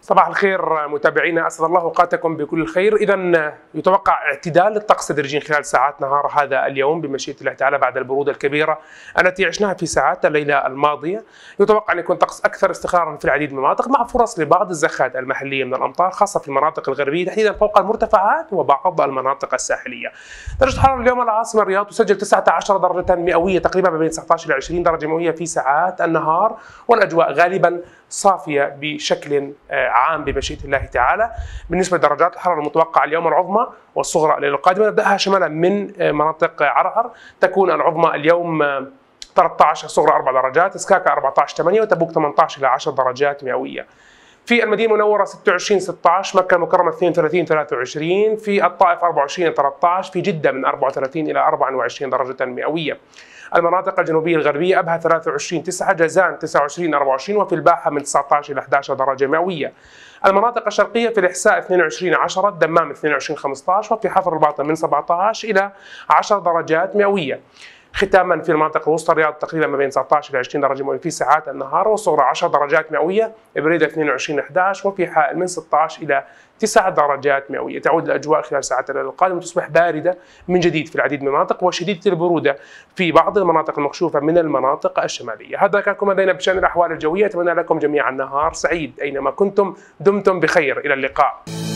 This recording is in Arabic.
صباح الخير متابعينا، اسعد الله اوقاتكم بكل الخير. اذا يتوقع اعتدال للطقس تدريجيا خلال ساعات نهار هذا اليوم بمشيئه الله تعالى بعد البروده الكبيره التي عشناها في ساعات الليله الماضيه. يتوقع ان يكون طقس اكثر استقرارا في العديد من المناطق مع فرص لبعض الزخات المحليه من الامطار خاصه في المناطق الغربيه تحديدا فوق المرتفعات وبعض المناطق الساحليه. درجه الحراره اليوم العاصمه الرياض تسجل 19 درجه مئويه تقريبا ما بين 19 الى 20 درجه مئويه في ساعات النهار، والاجواء غالبا صافيه بشكل عام بمشيئه الله تعالى. بالنسبه لدرجات الحراره المتوقعه اليوم العظمى والصغرى الليله القادمه نبداها شمالا من مناطق عرعر، تكون العظمى اليوم 13 الصغرى 4 درجات، سكاكا 14 8 وتبوك 18 الى 10 درجات مئويه. في المدينه المنوره 26 16، مكه المكرمه 32 23، في الطائف 24 13، في جده من 34 الى 24 درجه مئويه. المناطق الجنوبيه الغربيه ابها 23 9، جازان 29 24، وفي الباحه من 19 الى 11 درجه مئويه. المناطق الشرقيه في الاحساء 22 10، الدمام 22 15، وفي حفر الباطن من 17 الى 10 درجات مئويه. ختاما في المناطق الوسطى الرياض تقريبا ما بين 19 الى 20 درجه مئويه في ساعات النهار، والصغرى 10 درجات مئويه، بريده 22 11، وفي حائل من 16 الى 9 درجات مئويه. تعود الاجواء خلال ساعات الليل القادمه تصبح بارده من جديد في العديد من المناطق وشديده البروده في بعض المناطق المكشوفه من المناطق الشماليه. هذا كان كل ما لدينا بشان الاحوال الجويه، اتمنى لكم جميعا نهار سعيد اينما كنتم، دمتم بخير، الى اللقاء.